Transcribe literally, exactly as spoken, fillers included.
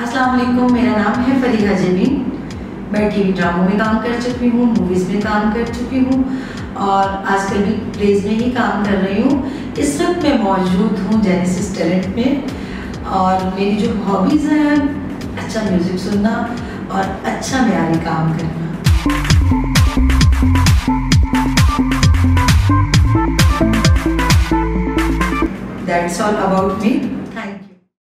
अस्सलाम वालेकुम, मेरा नाम है फरीहा जमीन। मैं टीवी ड्रामों में काम कर चुकी हूँ, मूवीज़ में काम कर चुकी हूँ और आजकल भी प्लेज में ही काम कर रही हूँ। इस वक्त मैं मौजूद हूँ जेनेसिस टैलेंट में और मेरी जो हॉबीज़ हैं अच्छा म्यूज़िक सुनना और अच्छा म्यारी काम करना। That's all about me.